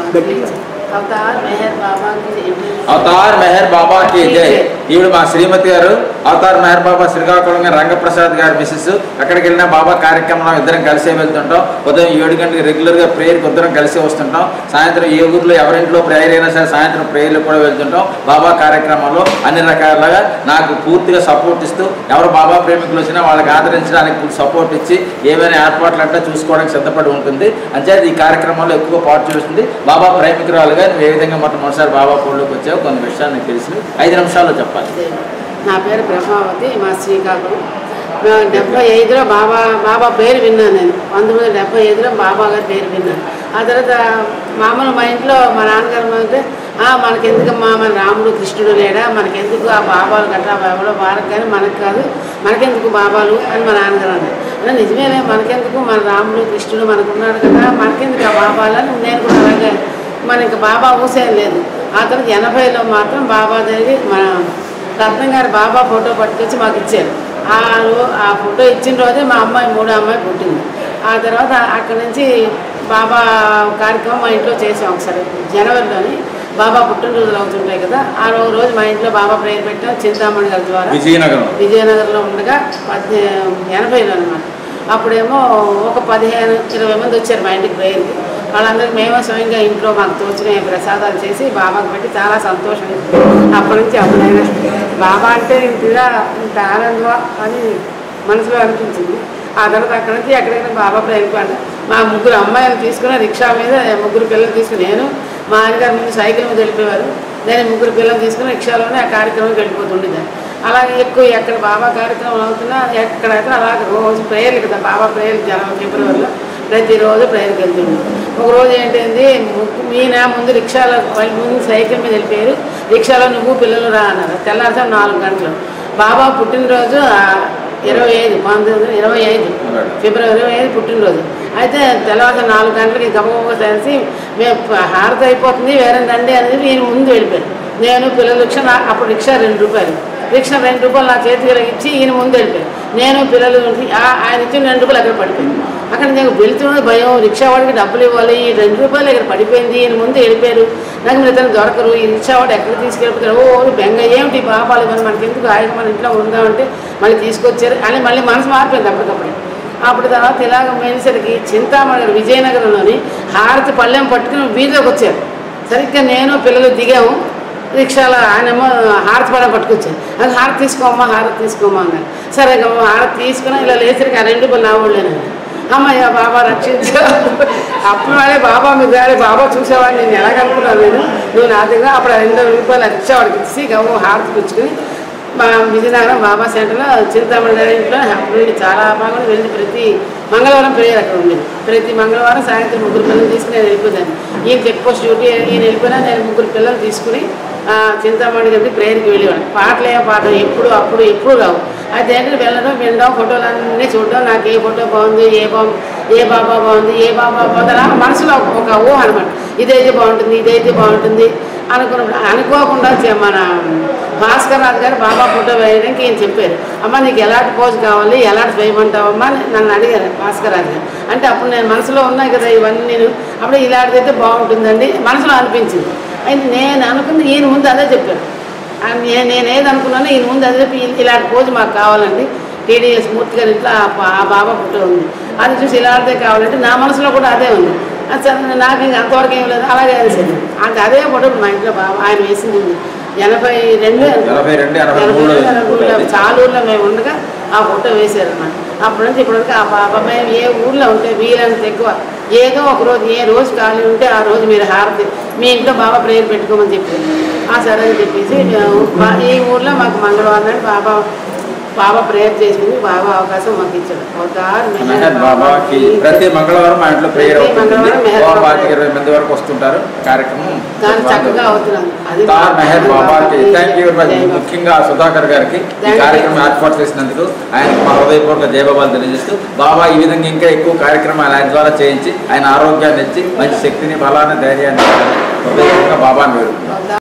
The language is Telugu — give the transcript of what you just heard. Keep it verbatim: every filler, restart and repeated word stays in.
अवतार मेहर बाबा की अवतार मेहर बाबा की जय ఈవిడ మా శ్రీమతి గారు అవతార్ మెహర్ బాబా శ్రీకాకుళం రంగప్రసాద్ గారి మిస్సెస్ ఎక్కడికి వెళ్ళినా బాబా కార్యక్రమంలో ఇద్దరం కలిసే వెళ్తుంటాం ఉదయం ఏడు గంటలకు రెగ్యులర్గా ప్రేయర్కి ఇద్దరం కలిసి వస్తుంటాం సాయంత్రం ఏ ఊర్లో ఎవరింట్లో ప్రేయర్ అయినా సరే సాయంత్రం ప్రేయర్లు కూడా వెళ్తుంటాం బాబా కార్యక్రమంలో అన్ని రకాలుగా నాకు పూర్తిగా సపోర్ట్ ఇస్తూ ఎవరు బాబా ప్రేమికులు వచ్చినా వాళ్ళకి ఆదరించడానికి సపోర్ట్ ఇచ్చి ఏమైనా ఏర్పాట్లు అంటే చూసుకోవడానికి సిద్ధపడి ఉంటుంది అంచేది ఈ కార్యక్రమంలో ఎక్కువ పాటు చేస్తుంది బాబా ప్రేమికురాలుగా నువ్వు ఏ విధంగా మొట్టమొదటిసారి బాబా ఫోన్లోకి వచ్చావు కొన్ని విషయాలు నాకు తెలిసి ఐదు నిమిషాల్లో చెప్పాలి నా పేరు బ్రహ్మావతి మా శ్రీకాకుళం డెబ్బై ఐదులో బాబా బాబా పేరు విన్నాను నేను పంతొమ్మిది వందల డెబ్బై ఐదులో బాబా గారి పేరు విన్నాను ఆ తర్వాత మామూలు మా ఇంట్లో మా నాన్నగారు అంటే మనకెందుకమ్మా మన రాముడు కృష్ణుడు లేడా మనకెందుకు ఆ బాబాలు గట్రా బాబాలో వారికి కానీ మనకు కాదు మనకెందుకు బాబాలు అని మా నాన్నగారు అన్నారు నిజమేలే మనకెందుకు మన రాముడు కృష్ణుడు మనకున్నాడు కదా మనకెందుకు ఆ బాబాలు అని నేను కూడా అలాగే మనకి బాబా ఊసేం లేదు ఆ తర్వాత ఎనభైలో మాత్రం బాబా దగ్గర మన రత్నం గారు బాబా ఫోటో పట్టుకొచ్చి మాకు ఇచ్చారు ఆ ఆ ఫోటో ఇచ్చిన రోజే మా అమ్మాయి మూడో అమ్మాయి పుట్టింది ఆ తర్వాత అక్కడి నుంచి బాబా కార్యక్రమం మా ఇంట్లో చేసాం ఒకసారి జనవరిలోని బాబా పుట్టినరోజులు అవుతుంటాయి కదా ఆ రోజు మా ఇంట్లో బాబా ప్రేయర్ పెట్టాం చింతామణి గారి ద్వారా విజయనగరం విజయనగరంలో ఉండగా పద్దె ఎనభైలో అనమాట అప్పుడేమో ఒక పదిహేను ఇరవై మంది వచ్చారు మా ఇంటికి ప్రేయర్కి వాళ్ళందరికీ మేమే స్వయంగా ఇంట్లో మాకు తోచిన ప్రసాదాలు చేసి బాబాకు పెట్టి చాలా సంతోషం అప్పటి నుంచి అప్పుడైనా బాబా అంటే ఇంతగా ఇంత ఆనందమా అని మనసులో అనిపించింది ఆ తర్వాత అక్కడి నుంచి ఎక్కడైనా బాబా ప్రేమిపాడు మా ముగ్గురు అమ్మాయిలు తీసుకుని రిక్షా మీద ముగ్గురు పిల్లలు తీసుకుని నేను మా ఆయనగారు ముందు సైకిల్ మీద వెళ్ళిపోయారు నేను ముగ్గురు పిల్లలు తీసుకుని రిక్షాలోనే ఆ కార్యక్రమం వెళ్ళిపోతుండేదాన్ని అలాగే ఎక్కువ ఎక్కడ బాబా కార్యక్రమం అవుతున్నా ఎక్కడైతే అలాగే రోజు ప్రేయర్లు కదా బాబా ప్రేయర్లు జనవరి ఫిబ్రవరిలో ప్రతిరోజు ప్రేయర్కి వెళ్తుంది ఒకరోజు ఏంటంటే ఈయన ముందు రిక్షాలో వాళ్ళ ముందు సైకిల్ మీద వెళ్ళిపోయారు రిక్షాలో నువ్వు పిల్లలు రా అన్నారు తెల్లారిసాం నాలుగు గంటలు బాబా పుట్టినరోజు ఇరవై ఐదు పంతొమ్మిది ఇరవై ఐదు ఫిబ్రవరి ఇరవై ఐదు పుట్టినరోజు అయితే తెల్లవారు నాలుగు గంటలకి గబగబ తెలిసి మేము హారతి అయిపోతుంది వేరే దండి అనేది ఈయన ముందు వెళ్ళిపోయారు నేను పిల్లల రిక్షా అప్పుడు రిక్షా రెండు రూపాయలు రిక్షా రెండు రూపాయలు నా చేతికి ఇచ్చి ఈయన ముందు వెళ్ళిపోయారు నేను పిల్లలు ఆయన ఇచ్చిన రెండు రూపాయలు అక్కడ పడిపోయింది అక్కడ నేను వెళ్తున్న భయం రిక్షా వాడికి డబ్బులు ఇవ్వాలి ఈ రెండు రూపాయలు ఇక్కడ పడిపోయింది ఈయన ముందు వెళ్ళిపోయారు నాకు మీరు ఇతను దొరకరు ఈ రిక్షా వాడు ఎక్కడ తీసుకెళ్ళిపోతారు ఓ బెంగ ఏమిటి బాబాలు ఇవ్వని మనకి ఎందుకు ఆయన మన ఇంట్లో ఉందామంటే మళ్ళీ తీసుకొచ్చారు అని మళ్ళీ మనసు మారిపోయింది అప్పటికప్పుడు అప్పుడు తర్వాత ఇలాగ మేనేసరికి చింతామణి విజయనగరంలోని హారతి పళ్ళెం పట్టుకుని వీధిలోకి వచ్చారు సరిగ్గా నేను పిల్లలు దిగాము రిక్షాలో ఆయనేమో హారతి పళ్ళెం పట్టుకొచ్చాను అది హారతి తీసుకోమ్మా హారతి తీసుకోమ్మా అన్నారు సరే హారతి తీసుకున్నా ఇలా లేసరికి ఆ రెండు పళ్ళు నా ఊళ్ళేనండి అమ్మయ్య బాబా రక్షించా అప్పుడు వాళ్ళే బాబా మీ గారి బాబా చూసేవాడిని నేను ఎలాగనుకున్నాను నేను నువ్వు నా దగ్గర అప్పుడు రెండు రూపాయలు రిక్షా వాడికి ఇచ్చి గమ్మ హారతి పుచ్చుకుని మా విజయనగరం బాబా సెంటర్లో చింతామణి గారి ఇంట్లో అప్పుడు చాలా బాగా వెళ్ళి ప్రతి మంగళవారం ప్రేయర్ అక్కడ ఉండేది ప్రతి మంగళవారం సాయంత్రం ముగ్గురు పిల్లలు తీసుకుని నేను వెళ్ళిపోతాను ఈయన చెక్ పోస్ట్ డ్యూటీ ఈయన వెళ్ళిపోయినా నేను ముగ్గురు పిల్లలు తీసుకుని చింతామణి గారికి ప్రేయర్కి వెళ్ళేవాడు పాటలు ఏ పాట ఎప్పుడు అప్పుడు ఎప్పుడు రావు అయితే ఏంటంటే వెళ్ళడం వినడం ఫోటోలు అన్నీ చూడడం నాకు ఏ ఫోటో బాగుంది ఏ బాబు ఏ బాబా బాగుంది ఏ బాబా బాగుంది అలా మనసులో ఒక ఊహ అనమాట ఇదైతే బాగుంటుంది ఇదైతే బాగుంటుంది అనుకున్నప్పుడు అనుకోకుండా మన భాస్కర్ రాజు గారు బాబా ఫోటో వేయడానికి ఈయన చెప్పారు అమ్మ నీకు ఎలాంటి పోజ్ కావాలి ఎలాంటి వేయమంటావమ్మా నన్ను అడిగారు భాస్కర్ రాజు గారు అంటే అప్పుడు నేను మనసులో ఉన్నాయి కదా ఇవన్నీ నేను అప్పుడు ఇలాంటిదైతే బాగుంటుందండి మనసులో అనిపించింది అయితే నేను అనుకుంది ఈయన ముందు అదే చెప్పాను నేను నేనేది అనుకున్నానో ఈయన ముందు అదే చెప్పి ఇలాంటి పోజ్ మాకు కావాలండి టీడీఎస్ మూర్తి గారి ఇంట్లో ఆ బాబా ఫోటో ఉంది అది చూసి ఇలాంటిదే కావాలంటే నా మనసులో కూడా అదే ఉంది సరే నాకు ఇంక అంతవరకు ఏం లేదు అలాగే అనిసింది అంత అదే ఫోటో మా ఇంట్లో బాబా ఆయన వేసింది ఉంది ఎనభై రెండు చాలా ఊళ్ళో మేము ఉండగా ఆ ఫోటో వేసారు అన్నమాట అప్పటి నుంచి ఇప్పటివరకు ఆ బాబా మేము ఏ ఊళ్ళో ఉంటే వీలంత ఎక్కువ ఏదో ఒక రోజు ఏ రోజు ఖాళీ ఉంటే ఆ రోజు మీరు హారతి మీ ఇంట్లో బాబా ప్రేయర్ పెట్టుకోమని చెప్పారు ఆ సరే అని చెప్పేసి ఈ ఊళ్ళో మాకు మంగళవారం నాడు బాబా బాబా ప్రేయర్ చేసింది బాబా అవకాశం మాకు ఇచ్చాడు ప్రతి మంగళవారం మా ఇంట్లో ప్రేయర్ ఇరవై మంది వరకు వస్తుంటారు కార్యక్రమం చక్కగా అవుతున్నాను మెహర్ బాబాకి థ్యాంక్ యూ వెరీ మచ్ ముఖ్యంగా సుధాకర్ గారికి ఈ కార్యక్రమం ఏర్పాటు చేసినందుకు ఆయనకు మా హృదయపూర్వక జయబాబాలు తెలియజేస్తూ బాబా ఈ విధంగా ఇంకా ఎక్కువ కార్యక్రమాలు ఆయన ద్వారా చేయించి ఆయన ఆరోగ్యాన్ని ఇచ్చి మంచి శక్తిని బలాన్ని ధైర్యాన్ని హృదయపూర్వక బాబాని వేడుకుంటున్నాను.